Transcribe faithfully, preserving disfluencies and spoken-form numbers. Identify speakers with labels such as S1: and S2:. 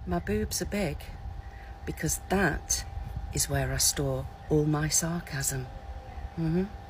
S1: My boobs are big because that is where I store all my sarcasm. Mm-hmm.